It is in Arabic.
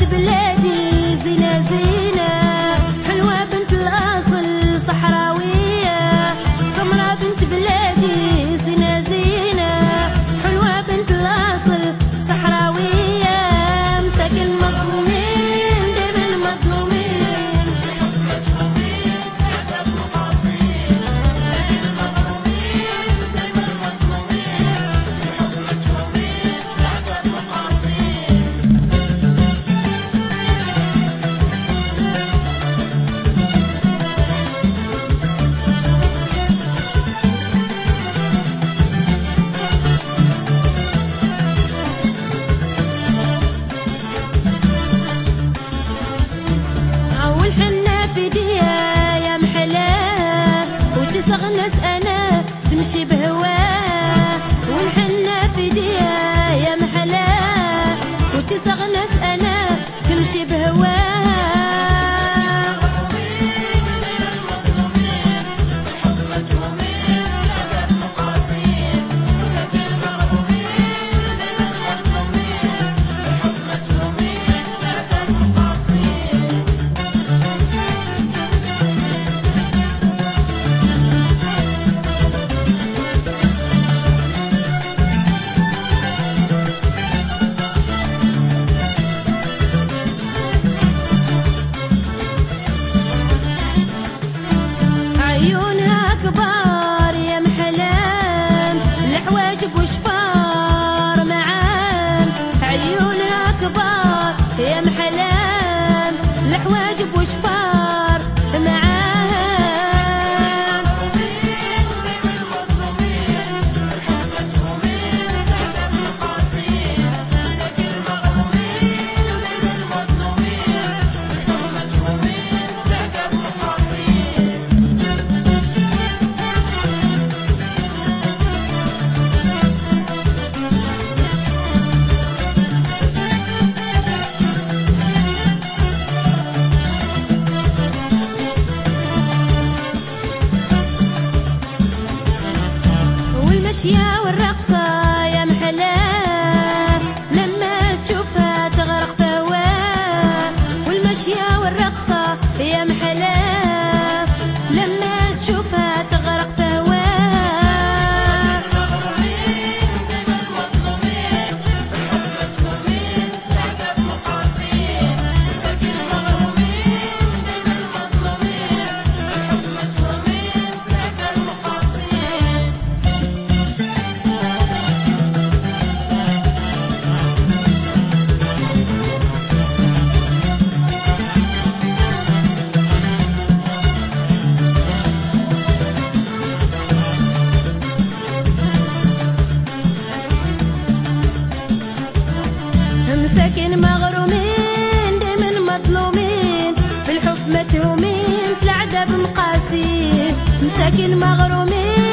بلادي زينة زينة، حلوة بنت الأصل صحراوية، سمرة بنت بلادي زينة زينة، حلوة بنت الأصل صحراوية، مساكن مظلومين دايما مظلومين، الحب مدفومين تحت المقاصين، مساكن مظلومين دايما مظلومين، الحب مدفومين تحت المقاصين. عول حنا في ايديها يا محلاه، وتستغنس انا تمشي بهواه، والحنا في ايديها يا محلاه، وتستغنس انا تمشي بهواه. عيونها كبار يا محلام، الحواجب وشفار معام، عيونها كبار يا محلام، الحواجب وشفار معام. والمشية والرقصة يا محلاه، لما تشوفها تغرق في هواه، والمشية والرقصة يا محلاه، لما تشوفها تغرق في هواه. مساكن مغرومين دايما مظلومين، بالحب متهومين في العذاب مقاسين، مساكن مغرومين